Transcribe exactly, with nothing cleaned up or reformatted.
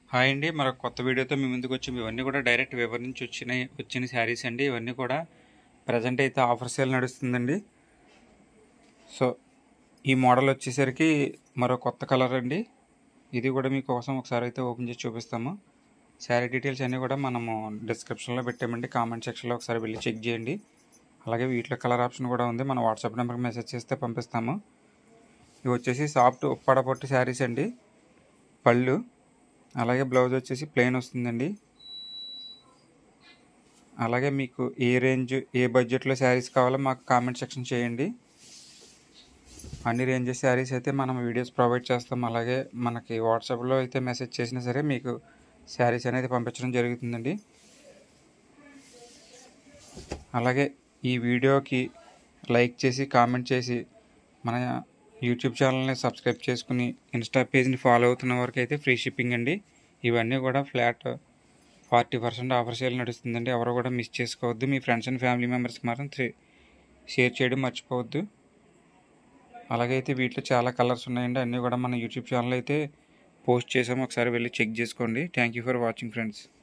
Hi అండి, మరొక కొత్త వీడియోతో మీ ముందుకు వచ్చి ఇవన్నీ కూడా డైరెక్ట్ వివర్ నుంచి వచ్చిన వచ్చిన శారీస్ అండి. ఇవన్నీ కూడా ప్రజెంట్ అయితే ఆఫర్ సేల్ నడుస్తుందండి. సో ఈ మోడల్ వచ్చేసరికి మరో కొత్త కలర్ అండి. ఇది కూడా మీకోసం ఒకసారి అయితే ఓపెన్ చేసి చూపిస్తాము. శారీ డీటెయిల్స్ అన్నీ కూడా మనము డిస్క్రిప్షన్లో పెట్టామండి. కామెంట్ సెక్షన్లో ఒకసారి వెళ్ళి చెక్ చేయండి. అలాగే వీటిలో కలర్ ఆప్షన్ కూడా ఉంది. మన వాట్సాప్ నెంబర్కి మెసేజ్ చేస్తే పంపిస్తాము. ఇవి వచ్చేసి సాఫ్ట్ ఉప్పాడ పొట్టి శారీస్ అండి. పళ్ళు అలాగే బ్లౌజ్ వచ్చేసి ప్లెయిన్ వస్తుందండి. అలాగే మీకు ఏ రేంజ్ ఏ బడ్జెట్లో శారీస్ కావాలో మాకు కామెంట్ సెక్షన్ చేయండి. అన్ని రేంజెస్ శారీస్ అయితే మనం వీడియోస్ ప్రొవైడ్ చేస్తాం. అలాగే మనకి వాట్సాప్లో అయితే మెసేజ్ చేసినా సరే మీకు శారీస్ అనేది పంపించడం జరుగుతుందండి. అలాగే ఈ వీడియోకి లైక్ చేసి కామెంట్ చేసి మన యూట్యూబ్ ఛానల్ని సబ్స్క్రైబ్ చేసుకుని ఇన్స్టా పేజ్ని ఫాలో అవుతున్న వరకు అయితే ఫ్రీ షిప్పింగ్ అండి. ఇవన్నీ కూడా flat forty percent offer sale నడుస్తుందండి. ఎవరు కూడా మిస్ చేసుకోవద్దు. మీ ఫ్రెండ్స్ అండ్ ఫ్యామిలీ మెంబర్స్కి మాత్రం షేర్ చేయడం మర్చిపోవద్దు. అలాగే అయితే వీటిలో చాలా కలర్స్ ఉన్నాయండి. అన్నీ కూడా మన యూట్యూబ్ ఛానల్ అయితే పోస్ట్ చేసాము. ఒకసారి వెళ్ళి చెక్ చేసుకోండి. Thank you for watching friends.